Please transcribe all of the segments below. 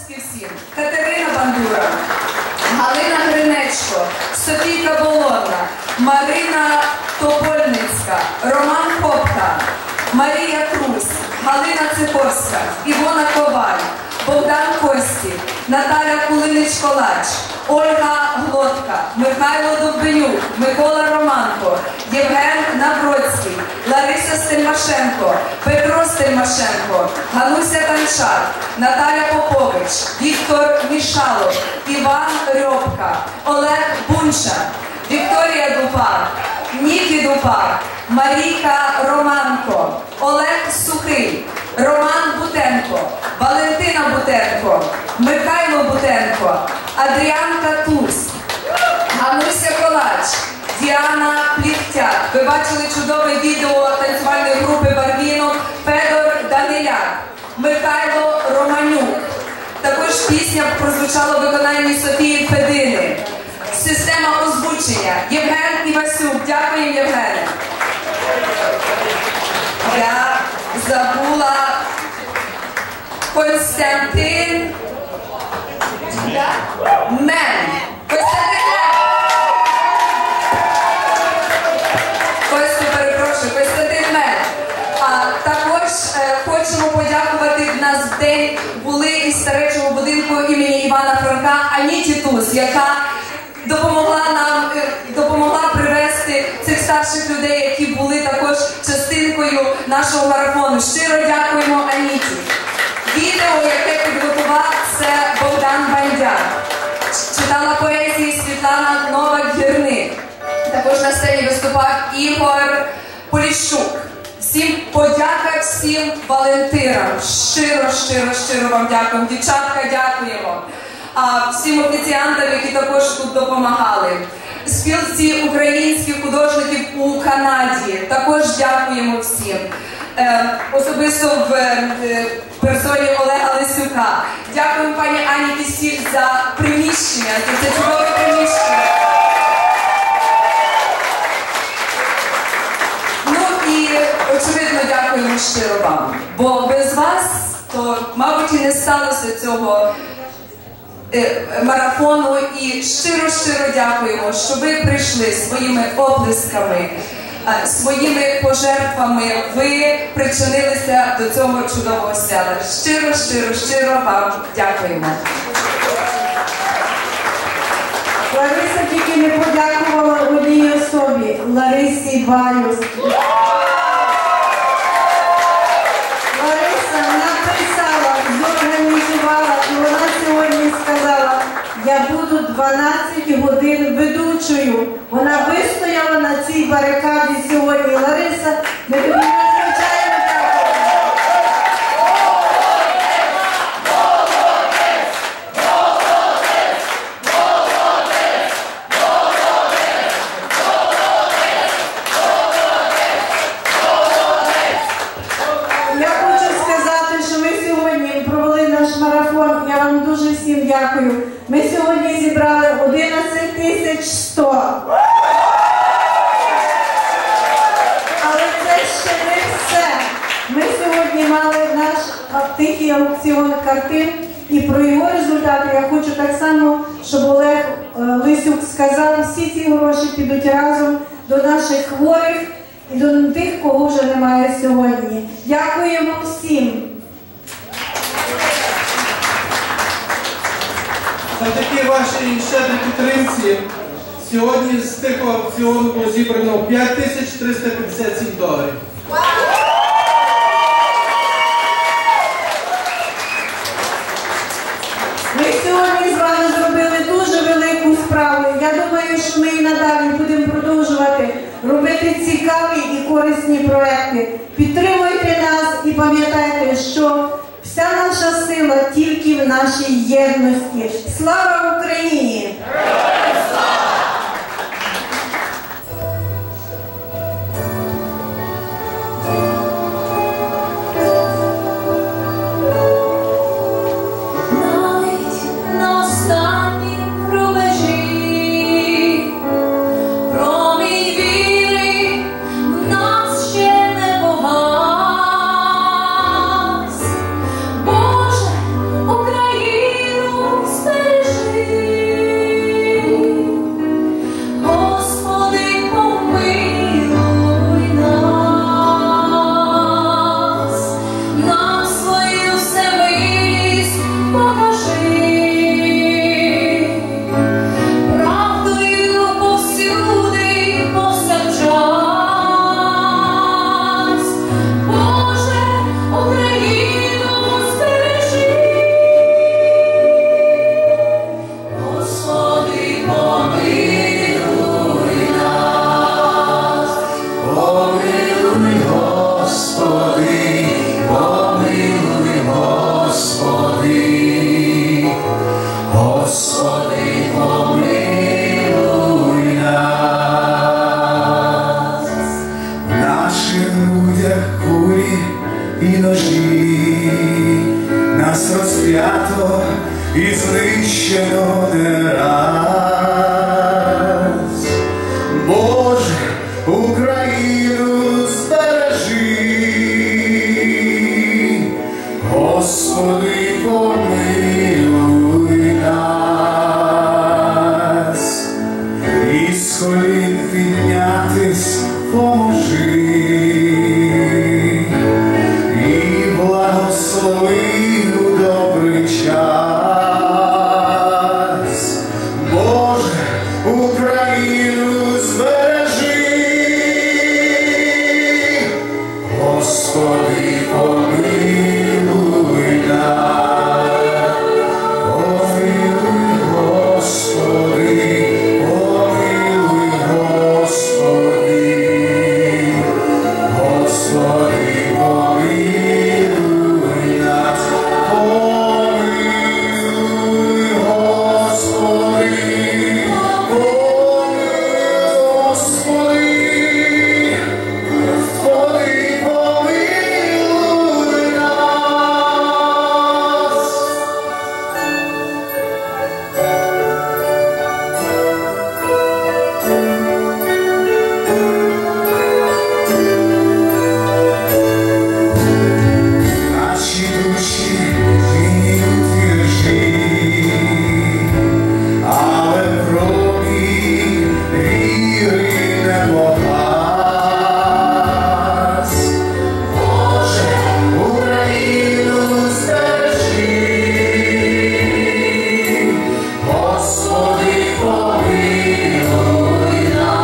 оплески всім. Катерина Бандура, Галина Гринечко, Софійка Болотна, Марина Топольницька, Роман Копка, Марія Крусь, Галина Циховська, Івона Коваль, Богдан Костів, Наталя Кулинич-Колач, Ольга Глотка, Михайло Довбенюк, Микола Романко, Євген Навроцький, Лариса Стельмашенко, Петро Стельмашенко, Гануся Танчак, Наталя Попович, Віктор Мішалов, Іван Рьобка, Олег Бунча, Вікторія Дупак, Нікі Дупак, Марійка Романко, Олег Сухий, Роман Бутенко, Валентина Бутенко, Михайло Бутенко, Адріанка Тусь, Гануся Колач, Діана Пліхтяк. Ви бачили чудове відео танцювальної групи «Барвінок», Федор Даниляк, Михайло Романюк. Також пісня прозвучала в виконанні Софії Федини. Система озвучення. Євген Івасюк. Дякую, Євгене. Я забула Константин Мен. Константин Мен. Костю, перепрошую, Константин Мен. Також хочемо подякувати, в нас в день були із старечого будинку імені Івана Франка Аніті Туз, яка допомогла привезти цих старших людей, які були також частинкою нашого марафону. Щиро дякуємо Аніті. Відео, яке підготував, це Богдан Бандяр. Читала поезії Світлана Новак-Гірник. Також на сцені виступав Ігор Поліщук. Всім подяка всім волонтерам. Щиро вам дякуємо. Дівчатка, дякуємо. Всім офіціантам, які також тут допомагали. Спілці українських художників у Канаді. Також дякуємо всім. Особисто в персоні Олега Лисюка. Дякуємо пані Ані Кисіль за приміщення, за це чудове приміщення. Ну і, очевидно, дякуємо щиро вам. Бо без вас, то, мабуть, і не сталося цього марафону. І щиро дякуємо, що ви прийшли своїми оплесками, своїми пожертвами, ви причинилися до цього чудового свята. Щиро вам дякуємо. Лариса тільки не подякувала одній особі, Ларисі Балюс. Лариса написала, зорганізувала, і вона сьогодні сказала: я буду 12 годин ведучою. Вона вистояла на цій барикаді сьогодні. Лариса, ми тобі надзвичайно дякуємо. Я хочу сказати, що ми сьогодні провели наш марафон. Я вам дуже всім дякую. Ми сьогодні зібрали 11 100. Але це ще не все. Ми сьогодні мали наш тихий аукціон картин. І про його результати я хочу так само, щоб Олег Лисюк сказав, всі ці гроші підуть разом до наших хворих і до тих, кого вже немає сьогодні. Дякуємо всім. Завдяки вашій щедрій підтримці сьогодні з тихого аукціону було зібрано $5357. Ми сьогодні з вами зробили дуже велику справу. Я думаю, що ми і надалі будемо продовжувати робити цікаві і корисні проекти. Підтримуйте нас і пам'ятайте, що вся наша сила тільки в нашій єдності. Слава Україні! Боже, Україна! Господи, помилуй нас. В наших грудях кулі і ножі, нас розп'ято і знищено не раз. Боже, Україну збережи, Господи, помилуй нас. Із колін піднятись поможи, і благослови у добрий час. Боже, Україну збережи, Господи, помилуй нас. Помилуй, Господи, помилуй, Господи. Господи, помилуй нас. Помилуй, Господи, помилуй, Господи. Господи, помилуй нас. Наші душі нині утверджи, але промінь віри не погас. Боже, Україну збережи, Господи, помилуй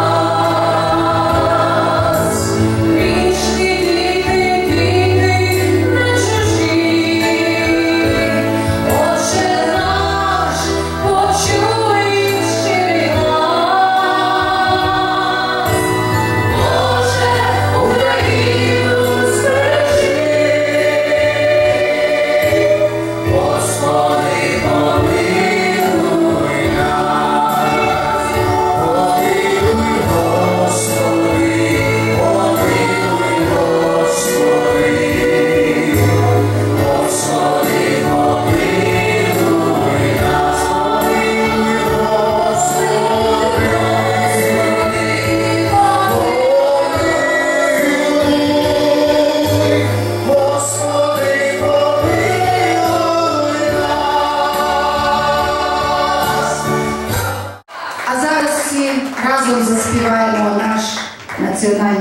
нас. Грішні діти, не чужі, Отче наш, почуй щирий глас. Боже, Україну збережи, Господи, помилуй нас. Помилуй, Господи, помилуй, Господи. Господи, помилуй нас. Помилуй, Господи. Господи, помилуй нас. А зараз всі разом заспіваємо наш національний